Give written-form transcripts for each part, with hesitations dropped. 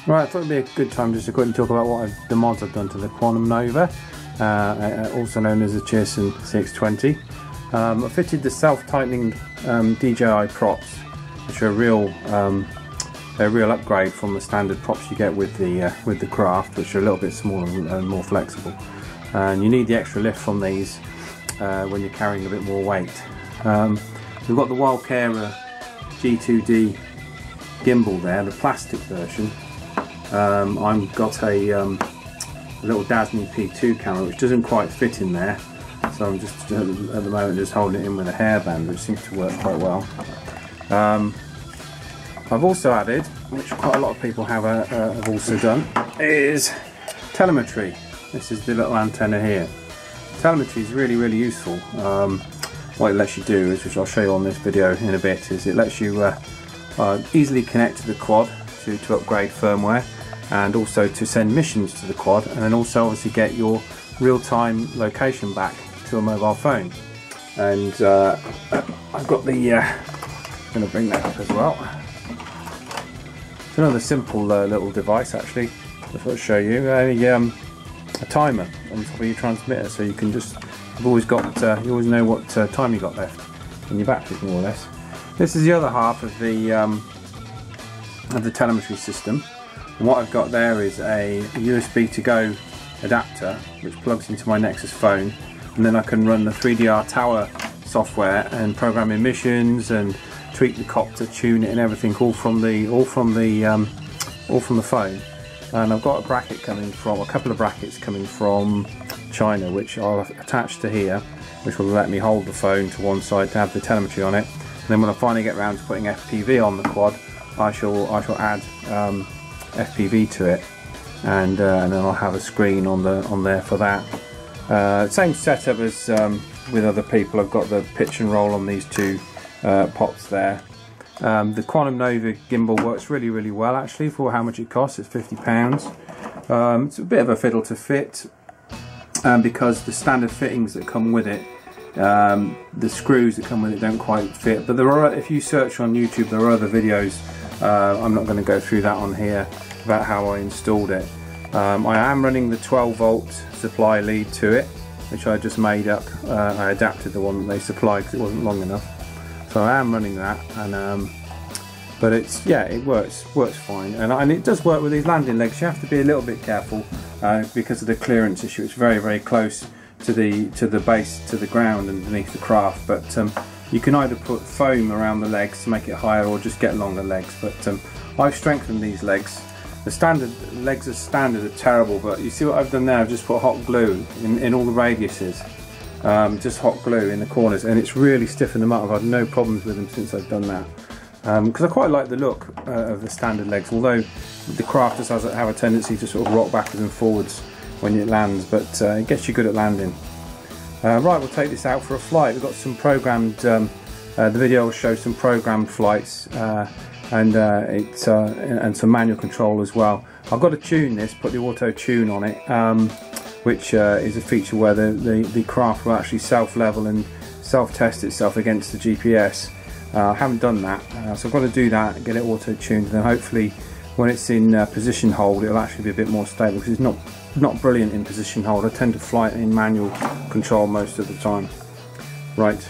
Right, I thought it'd be a good time just to quickly talk about the mods I've done to the Quanum Nova, also known as the CX20. I fitted the self-tightening DJI props, which are a real upgrade from the standard props you get with the Craft, which are a little bit smaller and more flexible. And you need the extra lift from these when you're carrying a bit more weight. We've got the Walkera G2D gimbal there, the plastic version. I've got a little Dasny P2 camera which doesn't quite fit in there, so I'm just at the moment just holding it in with a hairband, which seems to work quite well. I've also added, which quite a lot of people have also done, is telemetry. This is the little antenna here. Telemetry is really useful. What it lets you do is, which I'll show you on this video in a bit, is it lets you easily connect to the quad to upgrade firmware, and also to send missions to the quad, and then also obviously get your real-time location back to a mobile phone. And I've got the I'm going to bring that up as well. It's another simple little device actually. Just want to show you a timer on top of your transmitter, so you can just, you've always got you always know what time you got left in your batteries, more or less. This is the other half of the telemetry system. And what I've got there is a USB to go adapter which plugs into my Nexus phone, and then I can run the 3DR tower software and program emissions and tweak the copter, tune it and everything, all from the phone. And I've got a couple of brackets coming from China, which I'll attach to here, which will let me hold the phone to one side to have the telemetry on it. And then when I finally get around to putting FPV on the quad, I shall add FPV to it, and then I'll have a screen on there for that. Same setup as with other people. I've got the pitch and roll on these two pots there. The Quanum Nova gimbal works really well actually for how much it costs. It's £50. It's a bit of a fiddle to fit, because the standard fittings that come with it, the screws that come with it don't quite fit. But there are, if you search on YouTube, there are other videos. I'm not going to go through that on here about how I installed it. I am running the 12-volt supply lead to it, which I just made up. I adapted the one that they supplied because it wasn't long enough. So I am running that, and but it works fine, and it does work with these landing legs. You have to be a little bit careful because of the clearance issue. It's very close to the base, to the ground underneath the Craft. But you can either put foam around the legs to make it higher, or just get longer legs. But I've strengthened these legs. The standard legs are terrible, but you see what I've done there? I've just put hot glue in all the radiuses. Just hot glue in the corners, and it's really stiffened them up. I've had no problems with them since I've done that, because I quite like the look of the standard legs, although the Craft does have a tendency to sort of rock backwards and forwards when it lands, but it gets you good at landing. Right, we'll take this out for a flight. We've got some programmed, the video will show some programmed flights, and some manual control as well. I've got to tune this, put the auto tune on it, which is a feature where the Craft will actually self-level and self-test itself against the GPS. I haven't done that, so I've got to do that and get it auto-tuned, and then hopefully when it's in position hold it'll actually be a bit more stable, because it's not brilliant in position hold. I tend to fly it in manual control most of the time. Right.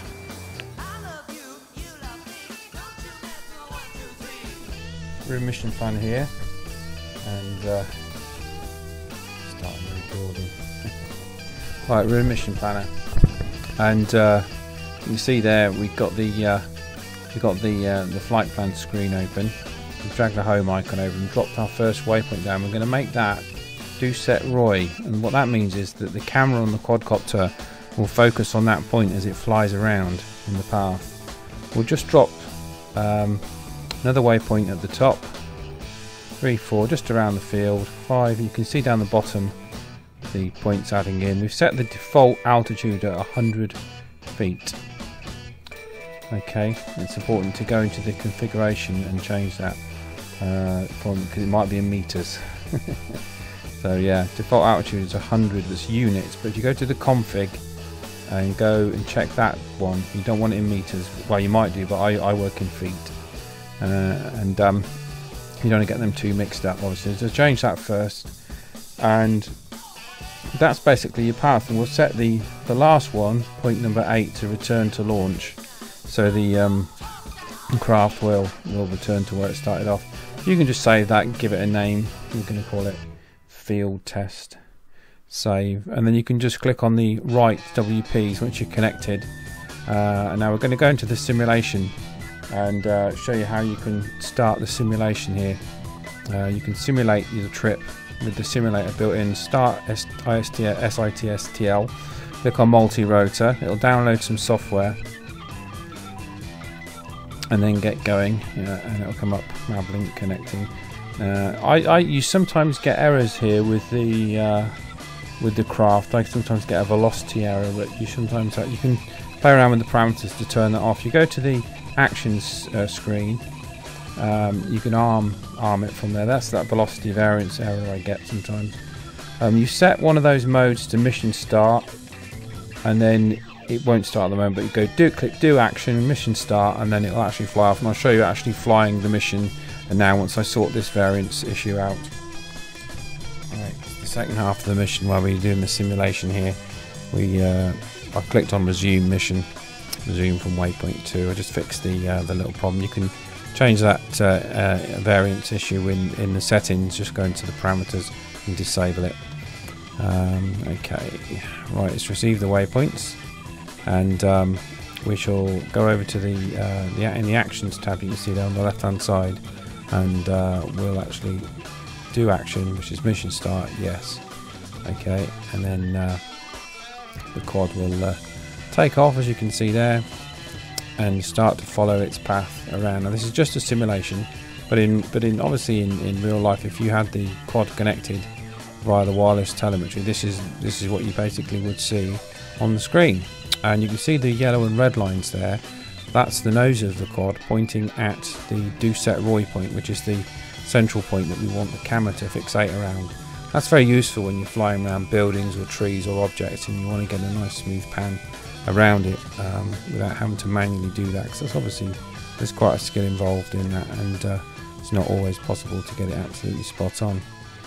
We're in mission plan here, and starting recording. Right, we're in Mission Planner, and you can see there we've got the flight plan screen open. We've dragged the home icon over and dropped our first waypoint down. We're going to make that do set ROI, and what that means is that the camera on the quadcopter will focus on that point as it flies around in the path. We'll just drop another waypoint at the top, 3, 4 just around the field, 5 you can see down the bottom the points adding in. We've set the default altitude at 100 feet. Okay, it's important to go into the configuration and change that because it might be in meters. So yeah, default altitude is 100, that's units, but if you go to the config and go and check that one, you don't want it in meters. Well, you might do, but I work in feet. You don't want to get them too mixed up, obviously. So change that first, and that's basically your path. And we'll set the last one, point number 8, to return to launch. So the craft will return to where it started off. You can just save that and give it a name. We're going to call it field test. Save, and then you can just click on the right WPs once you're connected. And now we're going to go into the simulation and show you how you can start the simulation here. You can simulate your trip with the simulator built in. Start SITSTL. Click on multi-rotor. It'll download some software and then get going, and it'll come up Mablink connecting. You sometimes get errors here with the craft. I sometimes get a velocity error, but you can play around with the parameters to turn that off. You go to the actions screen. You can arm it from there. That's that velocity variance error I get sometimes. You set one of those modes to mission start, and then it won't start at the moment, but you go click do action, mission start, and then it'll actually fly off. And I'll show you actually flying the mission. And now once I sort this variance issue out. Alright, the second half of the mission while we're doing the simulation here, I clicked on resume mission, resume from waypoint 2. I just fixed the little problem. You can change that variance issue in the settings, just go into the parameters and disable it. Okay, right, it's received the waypoints, and we shall go over to in the actions tab. You can see there on the left hand side, and we'll actually do action, which is mission start, yes. Okay, and then the quad will take off, as you can see there, and start to follow its path around. Now this is just a simulation, but obviously in real life, if you had the quad connected via the wireless telemetry, this is what you basically would see on the screen. And you can see the yellow and red lines there. That's the nose of the quad pointing at the do set ROI point, which is the central point that we want the camera to fixate around. That's very useful when you're flying around buildings or trees or objects and you want to get a nice smooth pan around it without having to manually do that, because there's quite a skill involved in that, and it's not always possible to get it absolutely spot on.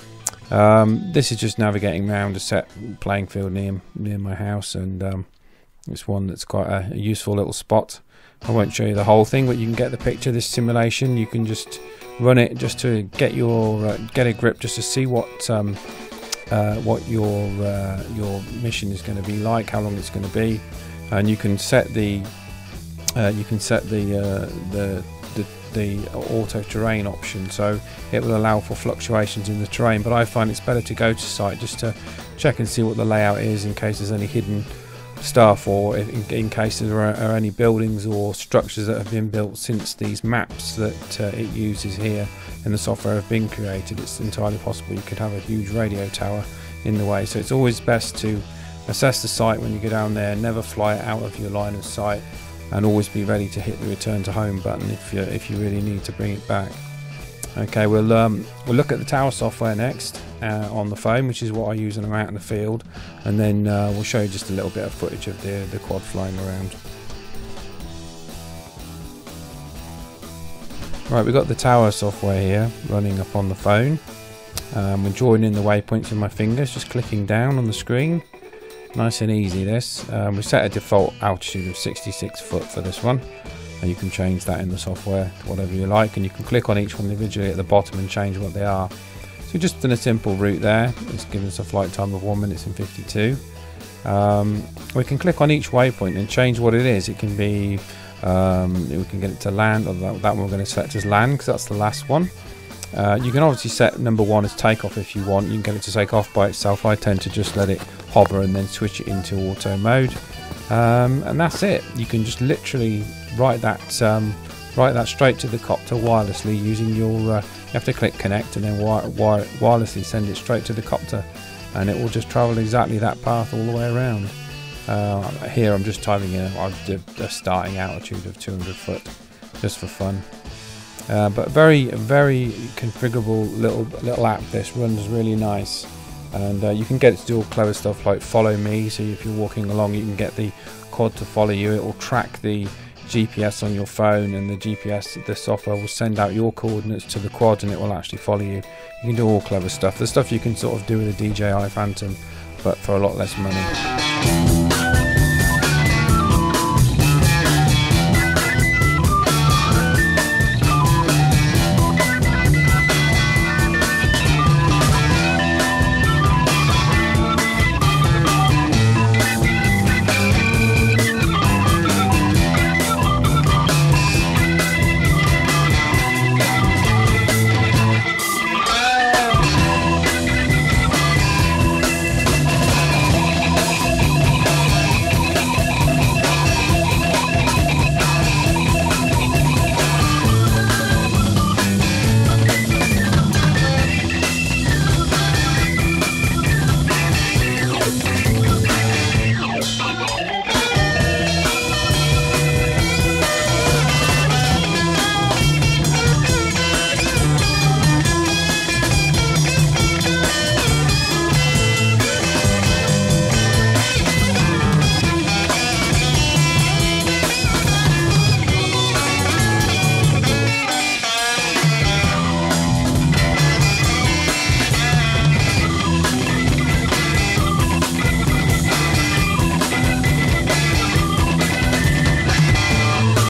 This is just navigating around a set playing field near my house, and it's one that's quite a useful little spot. I won't show you the whole thing, but you can get the picture. This simulation, you can just run it just to get get a grip, just to see what your mission is going to be like, how long it's going to be, and you can set the auto terrain option, so it will allow for fluctuations in the terrain. But I find it's better to go to site just to check and see what the layout is, in case there's any hidden stuff, or in case there are any buildings or structures that have been built since these maps that it uses here in the software have been created. It's entirely possible you could have a huge radio tower in the way, so it's always best to assess the site when you go down there. Never fly it out of your line of sight, and always be ready to hit the return to home button if you really need to bring it back. Okay, we'll look at the tower software next on the phone, which is what I use when I'm out in the field, and then we'll show you just a little bit of footage of the quad flying around. Right, we've got the tower software here running up on the phone. We're drawing in the waypoints with my fingers, just clicking down on the screen. Nice and easy this. We set a default altitude of 66 foot for this one, and you can change that in the software to whatever you like, and you can click on each one individually at the bottom and change what they are. So we've just done a simple route there. It's given us a flight time of 1 minute and 52. We can click on each waypoint and change what it is. It can be, we can get it to land, or that one we're going to select as land because that's the last one. You can obviously set number 1 as takeoff if you want. You can get it to take off by itself. I tend to just let it hover and then switch it into auto mode, and that's it. You can just literally write that straight to the copter wirelessly using your you have to click connect and then wirelessly send it straight to the copter, and it will just travel exactly that path all the way around. Here I'm just typing in a starting altitude of 200 foot just for fun. But very configurable little app. This runs really nice, and you can get it to do all clever stuff like follow me. So if you're walking along, you can get the quad to follow you. It will track the GPS on your phone, and the software will send out your coordinates to the quad, and it will actually follow you. You can do all clever stuff. The stuff you can sort of do with a DJI Phantom, but for a lot less money.